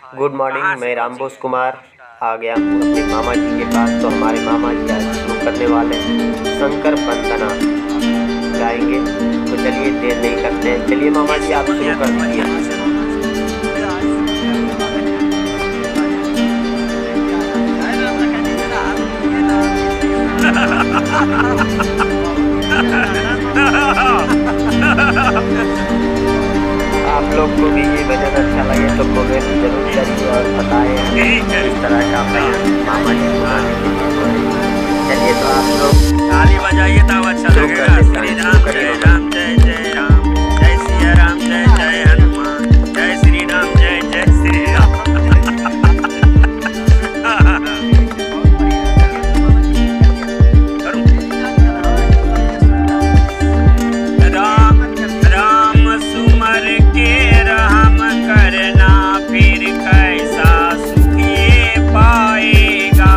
Good morning. मैं रामबोस कुमार आ गया हूँ अपने मामा जी के पास। तो हमारे मामा जी आज शुरू करने वाले हैं शंकर वंदना गाएंगे। तो चलिए देर नहीं करते हैं, चलिए मामा जी आप शुरू कर दीजिए। आप लोग को भी ये भजन अच्छा लगे तो कमेंट जरूर करिए और बताएं इस तरह का भजन मामा जी सुनाने के लिए। चलिए तो आप लोग ताली बजाइए तब अच्छा लगेगा। श्री राम जय राम जय जय राम, जय सिया राम जय जय हनुमान, जय श्री राम जय जय श्री राम। राम राम सुमर के रहम करना, फिर कैसा सुखी पाएगा।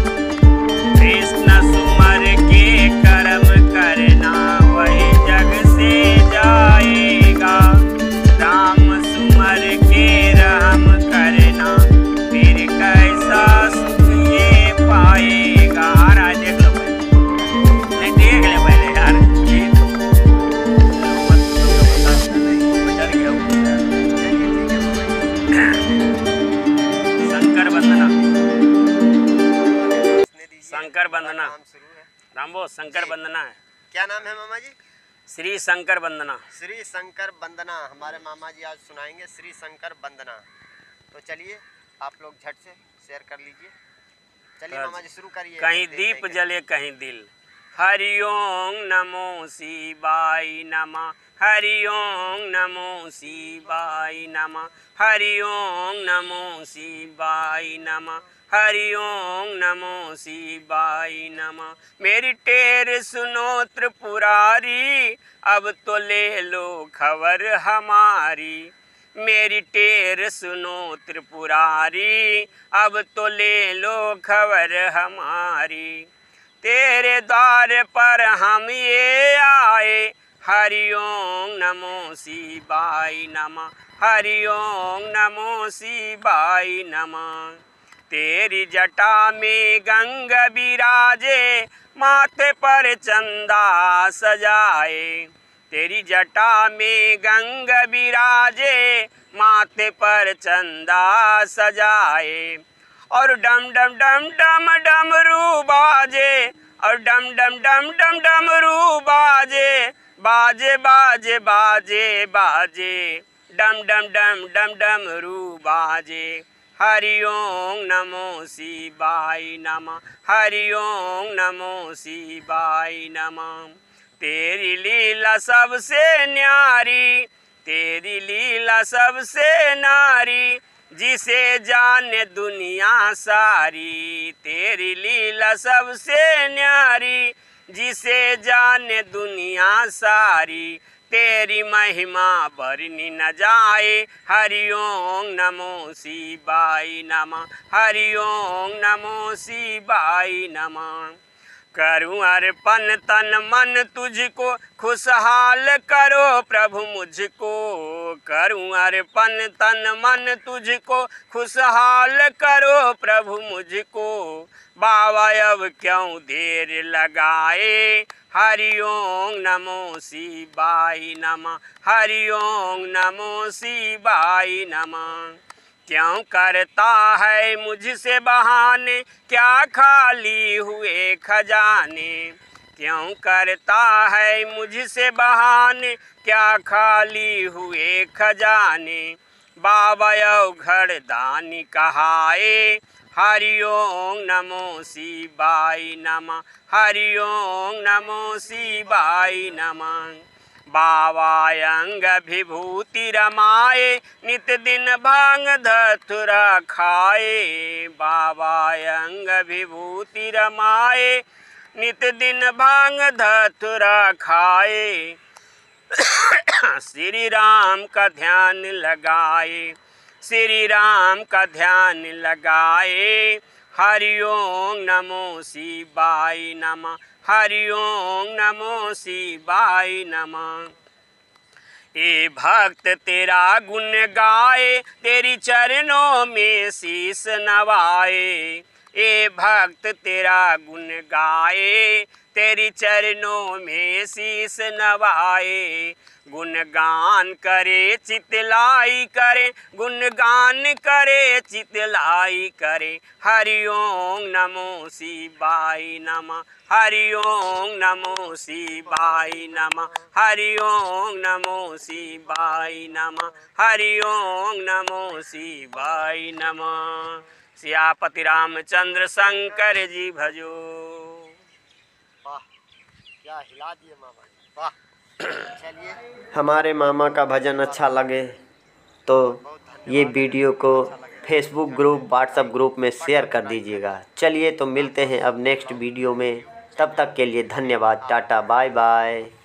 कृष्ण सुमर के कर्म करना, वही जग से जाएगा। राम सुमर के रहम करना, फिर कैसा सुखी पाएगा। यार देख लो पहले, नहीं देख ले पहले यार। शंकर वंदना, शंकर वंदना रामबोस, शंकर वंदना है। क्या नाम है मामा जी? श्री शंकर वंदना। श्री शंकर वंदना हमारे मामा जी आज सुनाएंगे श्री शंकर वंदना। तो चलिए आप लोग झट से शेयर कर लीजिए। चलिए मामा जी शुरू करिए। कहीं दीप जले कहीं दिल। हरि ओम नमो शिवाय नमः, हरि ओम नमो शिवाय नमः, हरि ओम नमो शिवाय नमः, हरि ओम नमो शिवाय नमः। मेरी टेर सुनो त्रिपुरारी, अब तो ले लो खबर हमारी। मेरी टेर सुनो त्रिपुरारी, अब तो ले लो खबर हमारी। तेरे द्वार पर हम ये आए, हरि ओम नमो शिवाय नमः, हरि ओम नमो शिवाय नमः। तेरी जटा में गंग विराजे, माथे पर चंदा सजाए। तेरी जटा में गंग विराजे, माथे पर चंदा सजाए। और डम डम डम डम डमरू बाजे, और डम डम डम डम डमरू बाजे। बाजे बाजे बाजे बाजे, डम डम डम डम डमरू बाजे। हरि ओम नमो शिवाय नमः, हरि ओम नमो शिवाय नमः। तेरी लीला सबसे न्यारी, तेरी लीला सबसे नारी, जिसे जाने दुनिया सारी। तेरी लीला सबसे न्यारी, जिसे जाने दुनिया सारी। तेरी महिमा बरनी न जाए, हरि ओम नमो शिवाय नमः, हरि ओम नमो शिवाय नमः। करूं अर्पण तन मन तुझको, खुशहाल करो प्रभु मुझको। करूं अर्पण तन मन तुझको, खुशहाल करो प्रभु मुझको। बाबा अब क्यों देर लगाए, हरि ओम नमो शिवाय नमः, हरि ओम नमो शिवाय नमः। क्यों करता है मुझसे बहाने, क्या खाली हुए खजाने। क्यों करता है मुझसे बहाने, क्या खाली हुए खजाने। बाबा घर दानी कहाए, हरि ओम नमो शिवाय नमः, हरि ओम नमो शिवाय नमः। बाबा अंग विभूति रमाए, नित दिन भांग धतुरा खाए। बाबा अंग विभूति रमाए, नित दिन भांग धतुरा खाए। श्री राम का ध्यान लगाए, श्री राम का ध्यान लगाए। हरि ओम नमो शिवाय नमः, हरि ओम नमो शिवाय नमः। ये भक्त तेरा गुण गाए, तेरी चरणों में शीस नवाए। ये भक्त तेरा गुण गाए, तेरी चरणों में शीस नवाए। गुणगान करे चितलाई करे, गुणगान करे चितलाई करे। हरि ओम नमो शिवाय नमः, हरि ओम नमो शिवाय नमः, हरि ओम नमो शिवाय नमः, हरि ओम नमो शिवाय नमः। सियापति रामचंद्र शंकर जी भजो। वाह, क्या हिला दिए मामा जी, वाह। चलिए, हमारे मामा का भजन अच्छा लगे तो ये वीडियो को फेसबुक ग्रुप, व्हाट्सएप ग्रुप में शेयर कर दीजिएगा। चलिए तो मिलते हैं अब नेक्स्ट वीडियो में, तब तक के लिए धन्यवाद, टाटा बाय बाय।